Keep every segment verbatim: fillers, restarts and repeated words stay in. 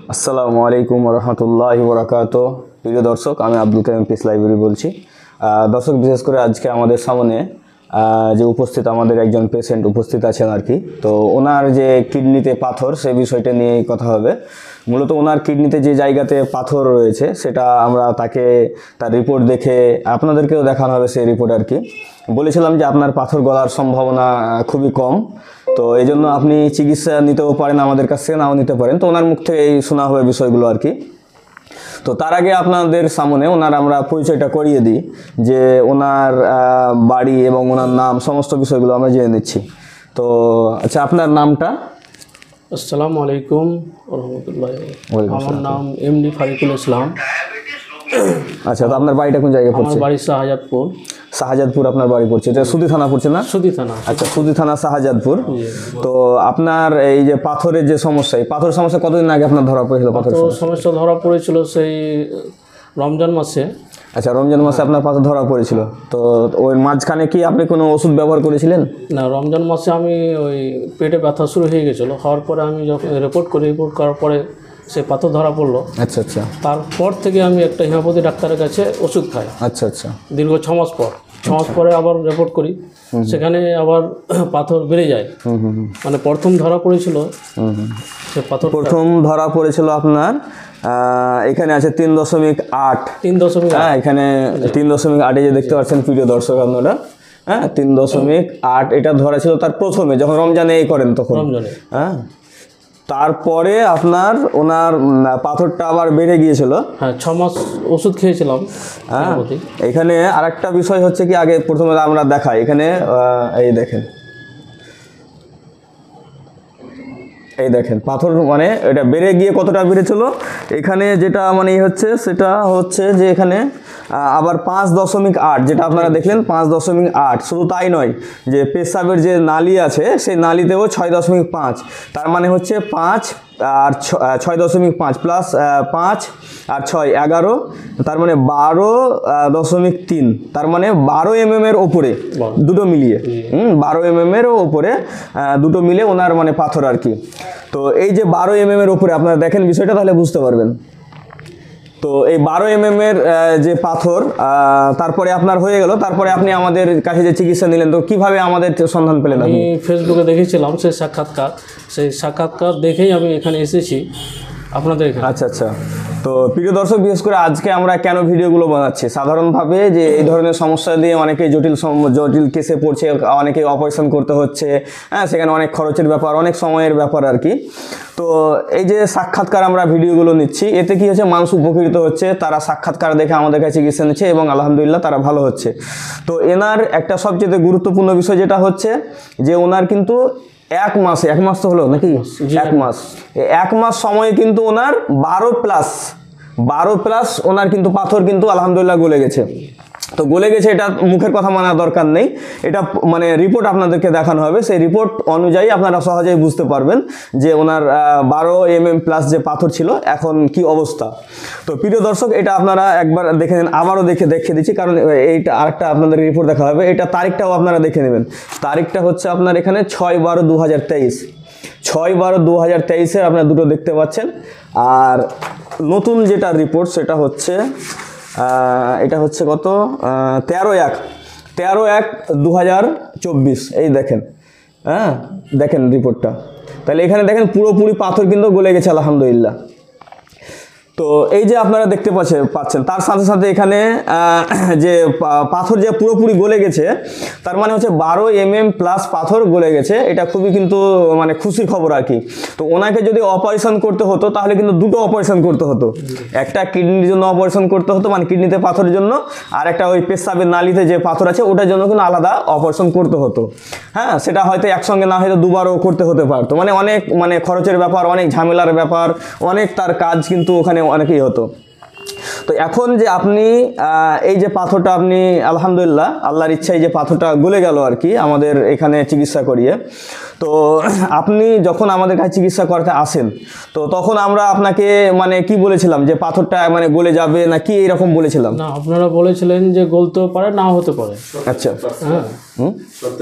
আসসালামু আলাইকুম রহমতুল্লাহি বরকাতুহু। প্রিয় দর্শক, আমি আব্দুল কারিম পিস লাইব্রেরি বলছি। দর্শক, বিশেষ করে আজকে আমাদের সামনে যে উপস্থিত আমাদের একজন পেশেন্ট উপস্থিত আছেন আর কি। তো ওনার যে কিডনিতে পাথর, সেই বিষয়টা নিয়েই কথা হবে। মূলত ওনার কিডনিতে যে জায়গাতে পাথর রয়েছে সেটা আমরা তাকে তার রিপোর্ট দেখে আপনাদেরকেও দেখানো হবে সেই রিপোর্ট আর কি। বলেছিলাম যে আপনার পাথর গলার সম্ভাবনা খুবই কম, তো এই জন্য আপনি চিকিৎসা নিতেও পারেন, আমাদের কাছ থেকে নাও নিতে পারেন। তো ওনার মুখ থেকে এই শোনা হবে বিষয়গুলো আর কি। তো তার আগে আপনাদের সামনে ওনার আমরা পরিচয়টা করিয়ে দিই, যে ওনার বাড়ি এবং ওনার নাম, সমস্ত বিষয়গুলো আমরা জেনে নিচ্ছি। তো আচ্ছা, আপনার নামটা? আসসালামু আলাইকুম রহমতুল্লাহ। আমার নাম এমডি ফারিকুল ইসলাম। আচ্ছা, তো আপনার বাড়িটা কোন জায়গায় পড়ছে? আমার বাড়ি শাহজাদপুর। শাহজাদপুর আপনার বাড়ি পড়ছে, এটা সুদি থানা পড়ছে না? সুদি থানা। আচ্ছা, সুদি থানা শাহজাদপুর। তো আপনার এই যে পাথরের যে সমস্যা, এই পাথরের সমস্যা কতদিন আগে আপনার ধরা পড়েছিল? পাথর সমস্যা ধরা পড়েছিল সেই রমজান মাসে। আচ্ছা, রমজান মাসে আপনার পাথর ধরা পড়েছিল। তো ওই মাঝখানে কি আপনি কোনো ওষুধ ব্যবহার করেছিলেন? না, রমজান মাসে আমি ওই পেটে ব্যথা শুরু হয়ে গেছিলো। হওয়ার পরে আমি যখন রিপোর্ট করি, রিপোর্ট করার পরে সে পাথর ধরা পড়লো। আচ্ছা আচ্ছা। তারপর থেকে আমি একটা হোমিওপ্যাথি ডাক্তারের কাছে ওষুধ খাই। আচ্ছা আচ্ছা। দীর্ঘ ছ মাস পর ছ মাস পরে আবার রিপোর্ট করি, সেখানে আবার পাথর বেড়ে যায়। মানে প্রথম ধরা পড়েছিল সে পাথর, প্রথম ধরা পড়েছিল আপনার এখানে আছে তিন দশমিক আট তিন দশমিক হ্যাঁ, এখানে তিন দশমিক আটে যে দেখতে পাচ্ছেন প্রিয় দর্শক আপনারা, হ্যাঁ তিন দশমিক আট এটা ধরা ছিল তার প্রথমে, যখন রমজানে এই করেন তখন। রমজানে হ্যাঁ, তারপরে আপনার ওনার পাথরটা আবার বেড়ে গিয়েছিল। হ্যাঁ, ছ মাস ওষুধ খেয়েছিলাম। হ্যাঁ, এখানে আরেকটা বিষয় হচ্ছে কি, আগে প্রথমে আমরা দেখাই এখানে, এই দেখেন, এই দেখেন পাথর, মানে এটা বেড়ে গিয়ে কতটা বেড়েছিল এখানে, যেটা মানে হচ্ছে সেটা হচ্ছে যে এখানে আবার পাঁচ দশমিক আট যেটা আপনারা দেখলেন, পাঁচ দশমিক আট। শুধু তাই নয়, যে পেশাবের যে নালী আছে সেই নালীতেও ছয় দশমিক পাঁচ, তার মানে হচ্ছে পাঁচ আর ছয় দশমিক পাঁচ প্লাস পাঁচ আর ছয় এগারো, তার মানে বারো দশমিক তিন, তার মানে বারো এম এম এর ওপরে দুটো মিলিয়ে, হুম বারো এম এম এর ওপরে দুটো মিলে ওনার মানে পাথর আর কি। তো এই যে বারো এম এম এর ওপরে আপনারা দেখেন বিষয়টা, তাহলে বুঝতে পারবেন। তো এই বারো এম এম এর যে পাথর তারপরে আপনার হয়ে গেল, তারপরে আপনি আমাদের কাছে যে চিকিৎসা নিলেন, তো কিভাবে আমাদের সন্ধান পেলেন? আমি ফেসবুকে দেখেছিলাম সেই সাক্ষাৎকার, সেই সাক্ষাৎকার দেখেই আমি এখানে এসেছি আপনাদের এখানে। আচ্ছা আচ্ছা। তো প্রিয় দর্শক, বিশেষ করে আজকে আমরা কেন ভিডিওগুলো বানাচ্ছি, সাধারণভাবে যে এই ধরনের সমস্যা দিয়ে অনেকে জটিল জটিল কেসে পড়ছে, অনেকে অপারেশন করতে হচ্ছে, হ্যাঁ সেখানে অনেক খরচের ব্যাপার, অনেক সময়ের ব্যাপার আর কি। তো এই যে সাক্ষাৎকার আমরা ভিডিওগুলো নিচ্ছি, এতে কি হচ্ছে, মানুষ উপকৃত হচ্ছে, তারা সাক্ষাৎকার দেখে আমাদের কাছে চিকিৎসা নিচ্ছে এবং আলহামদুলিল্লাহ তারা ভালো হচ্ছে। তো এনার একটা সবচেয়ে গুরুত্বপূর্ণ বিষয় যেটা হচ্ছে যে ওনার কিন্তু এক মাসে, এক মাস তো হলো নাকি, এক মাস এক মাস সময়ে কিন্তু ওনার বারো প্লাস বারো প্লাস ওনার কিন্তু পাথর কিন্তু আলহামদুলিল্লাহ গলে গেছে। তো গলে গেছে, এটা মুখের কথা মানার দরকার নেই, এটা মানে রিপোর্ট আপনাদেরকে দেখানো হবে। সেই রিপোর্ট অনুযায়ী আপনারা সহজেই বুঝতে পারবেন যে ওনার বারো এম এম প্লাস যে পাথর ছিল এখন কি অবস্থা। তো প্রিয় দর্শক, এটা আপনারা একবার দেখে নেন, আবারও দেখে দেখে দিচ্ছি, কারণ এইটা আরেকটা আপনাদের রিপোর্ট দেখা হবে, এটা তারিখটাও আপনারা দেখে নেবেন। তারিখটা হচ্ছে আপনার এখানে ছয় বারো দু হাজার তেইশ ছয় বারো দু হাজার তেইশের আপনারা দুটো দেখতে পাচ্ছেন। আর নতুন যেটা রিপোর্ট সেটা হচ্ছে এটা হচ্ছে কত, তেরো এক তেরো এক দু হাজার চব্বিশ। এই দেখেন, হ্যাঁ দেখেন রিপোর্টটা, তাহলে এখানে দেখেন পুরোপুরি পাথর কিন্তু গলে গেছে আলহামদুলিল্লাহ। তো এই যে আপনারা দেখতে পাচ্ছেন পাচ্ছেন তার সাথে সাথে এখানে যে পাথর যে পুরোপুরি গলে গেছে, তার মানে হচ্ছে বারো এম এম প্লাস পাথর গলে গেছে, এটা খুবই কিন্তু মানে খুশির খবর আর কি। তো ওনাকে যদি অপারেশন করতে হতো তাহলে কিন্তু দুটো অপারেশন করতে হতো, একটা কিডনির জন্য অপারেশন করতে হতো, মানে কিডনিতে পাথরের জন্য, আর একটা ওই পেশাবের নালীতে যে পাথর আছে ওটার জন্য কিন্তু আলাদা অপারেশন করতে হতো। হ্যাঁ, সেটা হয়তো একসঙ্গে না হয়তো দুবারও করতে হতে পারতো, মানে অনেক মানে খরচের ব্যাপার, অনেক ঝামেলার ব্যাপার, অনেক তার কাজ কিন্তু ওখানে অনেকেই হতো। তো এখন যে আপনি আহ, এই যে পাথরটা আপনি আলহামদুলিল্লাহ আল্লাহর ইচ্ছায় যে পাথরটা গলে গেল আর কি আমাদের এখানে চিকিৎসা করিয়ে, তো আপনি যখন আমাদের কাছে চিকিৎসা করাতে আসেন তো তখন আমরা আপনাকে মানে কি বলেছিলাম যে পাথরটা মানে গলে যাবে না কি এরকম বলেছিলাম? না, আপনারা বলেছিলেন যে গলতেও পারে, নাও হতে পারে। আচ্ছা হ্যাঁ, হুম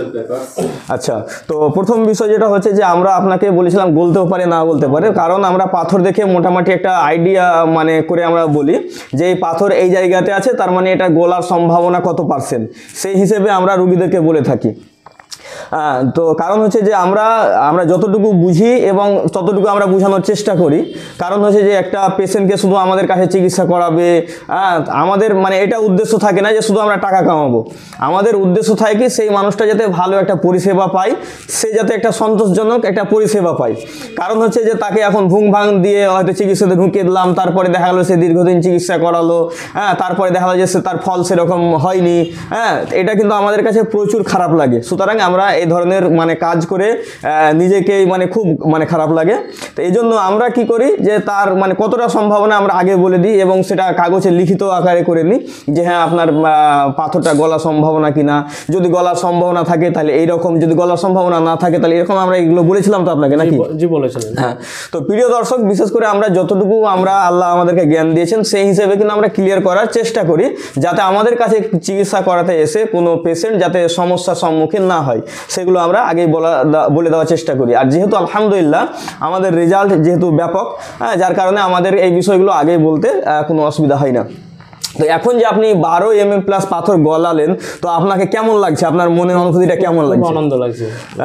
আচ্ছা, তো প্রথম বিষয় যেটা হচ্ছে যে আমরা আপনাকে বলেছিলাম গলতেও পারে না বলতে পারে, কারণ আমরা পাথর দেখে মোটামুটি একটা আইডিয়া মানে করে আমরা বলি যে এই পাথর এই জায়গাতে আছে, তার মানে এটা গলার সম্ভাবনা কত পার্সেন্ট, সেই হিসেবে আমরা রুগীদেরকে বলে থাকি। হ্যাঁ, তো কারণ হচ্ছে যে আমরা আমরা যতটুকু বুঝি এবং ততটুকু আমরা বোঝানোর চেষ্টা করি। কারণ হচ্ছে যে একটা পেশেন্টকে শুধু আমাদের কাছে চিকিৎসা করাবে, হ্যাঁ, আমাদের মানে এটা উদ্দেশ্য থাকে না যে শুধু আমরা টাকা কামাবো। আমাদের উদ্দেশ্য থাকে কি সেই মানুষটা যাতে ভালো একটা পরিষেবা পায়, সে যাতে একটা সন্তোষজনক একটা পরিষেবা পায়। কারণ হচ্ছে যে তাকে এখন ভুং ভাং দিয়ে হয়তো চিকিৎসাতে ঢুকিয়ে দিলাম, তারপরে দেখা গেলো সে দীর্ঘদিন চিকিৎসা করালো, হ্যাঁ, তারপরে দেখা গেলো যে সে তার ফল সেরকম হয়নি। হ্যাঁ, এটা কিন্তু আমাদের কাছে প্রচুর খারাপ লাগে। সুতরাং আমরা এই ধরনের মানে কাজ করে নিজেকেই মানে খুব মানে খারাপ লাগে। তো এই জন্য আমরা কি করি যে তার মানে কতটা সম্ভাবনা আমরা আগে বলে দিই এবং সেটা কাগজে লিখিত আকারে করে নিই যে হ্যাঁ আপনার পাথরটা গলার সম্ভাবনা কিনা, যদি গলার সম্ভাবনা থাকে তাহলে এইরকম, যদি গলার সম্ভাবনা না থাকে তাহলে এরকম। আমরা এগুলো বলেছিলাম তো আপনাকে নাকি? জি বলেছিলেন। হ্যাঁ, তো প্রিয় দর্শক, বিশেষ করে আমরা যতটুকু আমরা আল্লাহ আমাদেরকে জ্ঞান দিয়েছেন সেই হিসেবে কিন্তু আমরা ক্লিয়ার করার চেষ্টা করি, যাতে আমাদের কাছে চিকিৎসা করাতে এসে কোনো পেশেন্ট যাতে সমস্যার সম্মুখীন না হয় সেগুলো আমরা আগেই বলা বলে দেওয়ার চেষ্টা করি। আর যেহেতু আলহামদুলিল্লাহ আমাদের রেজাল্ট যেহেতু ব্যাপক, হ্যাঁ, যার কারণে আমাদের এই বিষয়গুলো আগেই বলতে কোনো অসুবিধা হয় না। তো এখন যে আপনি বারো এম এম প্লাস পাথর গলালেন, তো আপনাকে কেমন লাগছে? আপনার মনের অনুভূতিটা কেমন লাগছে? আনন্দ লাগছে।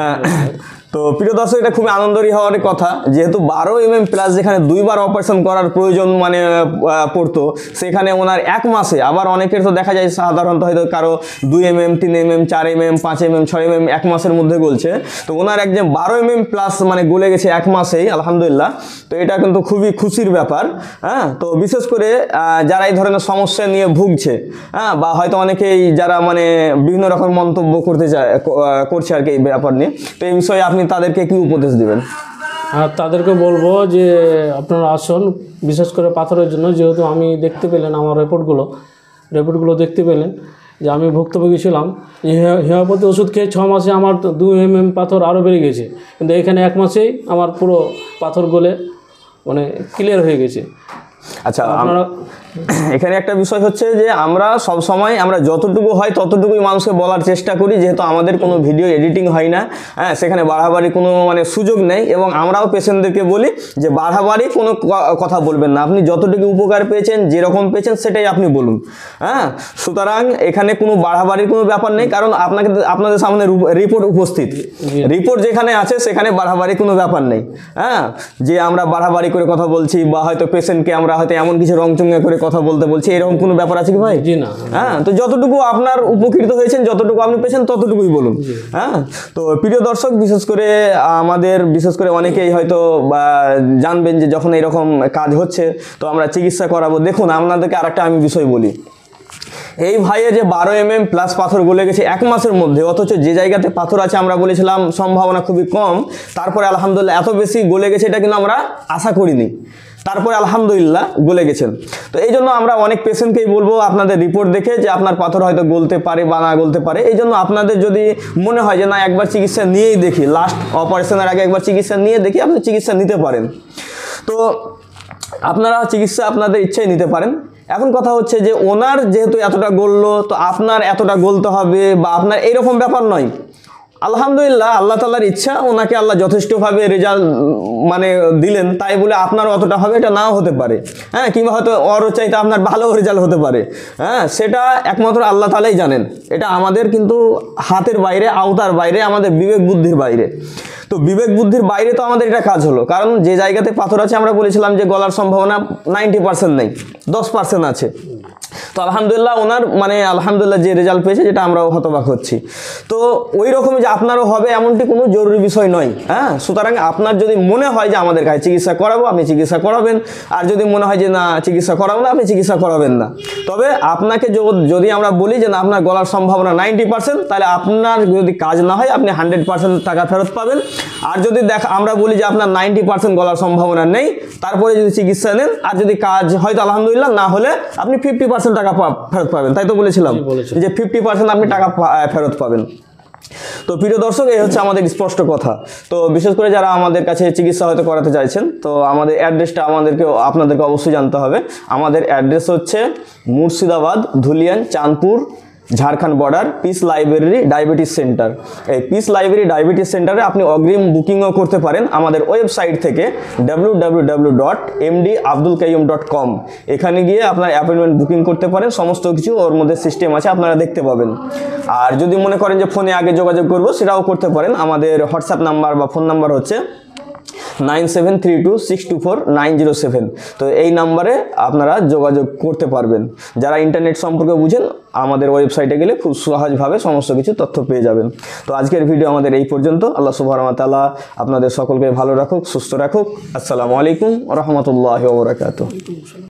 তো প্রিয় দর্শক, এটা খুবই আনন্দেরই হওয়ার কথা, যেহেতু বারো এম এম প্লাস যেখানে দুইবার অপারেশন করার প্রয়োজন মানে পড়তো, সেখানে ওনার এক মাসে, আবার অনেকের তো দেখা যায় সাধারণত হয়তো কারো দুই এম এম, তিন এম এম, চার এম এম, পাঁচ এম এম, ছয় এম এম এক মাসের মধ্যে গলছে, তো ওনার একদম বারো এম এম প্লাস মানে গলে গেছে এক মাসেই, আলহামদুলিল্লাহ। তো এটা কিন্তু খুবই খুশির ব্যাপার। হ্যাঁ, তো বিশেষ করে যারা এই ধরনের সমস্যা নিয়ে ভুগছে, হ্যাঁ, বা হয়তো অনেকেই যারা মানে বিভিন্ন রকম মন্তব্য করতে চায় করছে আর কি এই ব্যাপার নিয়ে, তো এই বিষয়ে আপনি তাদেরকে কি উপদেশ দিবেন? হ্যাঁ, তাদেরকে বলবো যে আপনারা আসুন, বিশেষ করে পাথরের জন্য। যেহেতু আমি দেখতে পেলেন আমার রিপোর্টগুলো রিপোর্টগুলো দেখতে পেলেন যে আমি ভুক্তভোগী ছিলাম, যে হোমিওপ্যাথি ওষুধ খেয়ে ছ মাসে আমার দুই এম এম পাথর আরও বেড়ে গেছে, কিন্তু এখানে এক মাসেই আমার পুরো পাথর গলে মানে ক্লিয়ার হয়ে গেছে। আচ্ছা, আপনারা এখানে একটা বিষয় হচ্ছে যে আমরা সব সময় আমরা যতটুকু হয় ততটুকুই মানুষকে বলার চেষ্টা করি, যেহেতু আমাদের কোনো ভিডিও এডিটিং হয় না, হ্যাঁ, সেখানে বাড়াবাড়ি কোনো মানে সুযোগ নেই, এবং আমরাও পেশেন্টদেরকে বলি যে বাড়াবাড়ি কোনো কথা বলবেন না, আপনি যতটুকু উপকার পেয়েছেন, যেরকম পেয়েছেন সেটাই আপনি বলুন। হ্যাঁ, সুতরাং এখানে কোনো বাড়াবাড়ির কোনো ব্যাপার নেই, কারণ আপনাকে আপনাদের সামনে রিপোর্ট উপস্থিত, রিপোর্ট যেখানে আছে সেখানে বাড়াবাড়ি কোনো ব্যাপার নেই। হ্যাঁ, যে আমরা বাড়াবাড়ি করে কথা বলছি বা হয়তো পেশেন্টকে আমরা হয়তো এমন কিছু রংচঙ্গা করে কথা বলতে বলছি, এরকম কোনো ব্যাপার আছে কি ভাই? জি না। হ্যাঁ, তো যতটুকু আপনার উপকৃত হয়েছেন, যতটুকু আপনি পেয়েছেন ততটুকুই বলুন। হ্যাঁ, তো প্রিয় দর্শক, বিশেষ করে আমাদের বিশেষ করে অনেকেই হয়তো জানবেন যে যখন এরকম কাজ হচ্ছে তো আমরা চিকিৎসা করাবো। দেখুন, আপনাদেরকে আরেকটা আমি বিষয় বলি, এই ভাইয়ে যে বারো এম এম প্লাস পাথর গলে গেছে এক মাসের মধ্যে, অথচ যে জায়গাতে পাথর আছে আমরা বলেছিলাম সম্ভাবনা খুবই কম, তারপরে আলহামদুলিল্লাহ এত বেশি গলে গেছে এটা কিন্তু আমরা আশা করিনি, তারপরে আলহামদুলিল্লাহ গলে গেছেন। তো এই জন্য আমরা অনেক পেশেন্টকেই বলবো আপনাদের রিপোর্ট দেখে যে আপনার পাথর হয়তো গলতে পারে বা না গলতে পারে, এই জন্য আপনাদের যদি মনে হয় যে না একবার চিকিৎসা নিয়েই দেখি, লাস্ট অপারেশনের আগে একবার চিকিৎসা নিয়ে দেখি, আপনি চিকিৎসা নিতে পারেন। তো আপনারা চিকিৎসা আপনাদের ইচ্ছায় নিতে পারেন। এখন কথা হচ্ছে যে ওনার যেহেতু এতটা গললো, তো আপনার এতটা গলতে হবে বা আপনার এইরকম ব্যাপার নয়। আলহামদুলিল্লাহ আল্লাহ তাআলার ইচ্ছা, ওনাকে আল্লাহ যথেষ্টভাবে রেজাল্ট মানে দিলেন, তাই বলে আপনার অতটা হবে এটা নাও হতে পারে। হ্যাঁ, কিংবা হয়তো ওর চাইতে আপনার ভালো রেজাল্ট হতে পারে। হ্যাঁ, সেটা একমাত্র আল্লাহ তাআলাই জানেন, এটা আমাদের কিন্তু হাতের বাইরে, আওতার বাইরে, আমাদের বিবেক বুদ্ধির বাইরে। তো বিবেক বুদ্ধির বাইরে তো আমাদের এটা কাজ হলো, কারণ যে জায়গাতে পাথর আছে আমরা বলেছিলাম যে গলার সম্ভাবনা নাইনটি পার্সেন্ট নেই, দশ পার্সেন্ট আছে। তো আলহামদুলিল্লাহ ওনার মানে আলহামদুলিল্লাহ যে রেজাল্ট পেয়েছে যেটা আমরাও হতবাক হচ্ছি। তো ওই রকমই যে আপনারও হবে এমনটি কোনো জরুরি বিষয় নয়। হ্যাঁ, সুতরাং আপনার যদি মনে হয় যে আমাদের কাছে চিকিৎসা করাবো, আপনি চিকিৎসা করাবেন। আর যদি মনে হয় যে না চিকিৎসা করাবো না, আপনি চিকিৎসা করাবেন না। তবে আপনাকে যদি আমরা বলি যে না আপনার গলার সম্ভাবনা নাইনটি পার্সেন্ট, তাহলে আপনার যদি কাজ না হয় আপনি হান্ড্রেড পার্সেন্ট টাকা ফেরত পাবেন। আর যদি দেখ আমরা বলি যে আপনার নাইনটি পার্সেন্ট গলার সম্ভাবনা নেই, তারপরে যদি চিকিৎসা নেন আর যদি কাজ হয়তো আলহামদুলিল্লাহ, না হলে আপনি ফিফটি পার্সেন্ট টাকা ফেরত পাবেন। তাই তো বলেছিলাম যে ফিফটি পার্সেন্ট আপনি টাকা ফেরত পাবেন। তো প্রিয় দর্শক, এই হচ্ছে আমাদের স্পষ্ট কথা। তো বিশেষ করে যারা আমাদের কাছে চিকিৎসা হয়তো করাতে চাইছেন, তো আমাদের অ্যাড্রেসটা আমাদেরকে আপনাদেরকে অবশ্যই জানতে হবে। আমাদের অ্যাড্রেস হচ্ছে Murshidabad Dhuliyan Chandpur Jharkhand border, peace library diabetes centre. এই পিস লাইব্রেরি ডায়াবেটিস সেন্টারে আপনি অগ্রিম বুকিংও করতে পারেন আমাদের ওয়েবসাইট থেকে W W W dot M D Abdul Qayyum dot com. এখানে গিয়ে আপনার অ্যাপয়েন্টমেন্ট বুকিং করতে পারেন। সমস্ত কিছু ওর মধ্যে সিস্টেম আছে, আপনারা দেখতে পাবেন। আর যদি মনে করেন যে ফোনে আগে যোগাযোগ করবো, সেটাও করতে পারেন। আমাদের হোয়াটসঅ্যাপ নাম্বার বা ফোন নাম্বার হচ্ছে nine seven three two six two four nine zero seven. তো এই নাম্বারে আপনারা যোগাযোগ করতে পারবেন। যারা ইন্টারনেট সম্পর্কে বুঝেন, আমাদের ওয়েবসাইটে গেলে খুব সহজভাবে সমস্ত কিছু তথ্য পেয়ে যাবেন। তো আজকের ভিডিও আমাদের এই পর্যন্ত। আল্লাহ সুবহানাহু ওয়া তাআলা আপনাদের সকলকে ভালো রাখুক, সুস্থ রাখুক। আসসালামু আলাইকুম ওয়া রাহমাতুল্লাহি ওয়া বারাকাতুহু।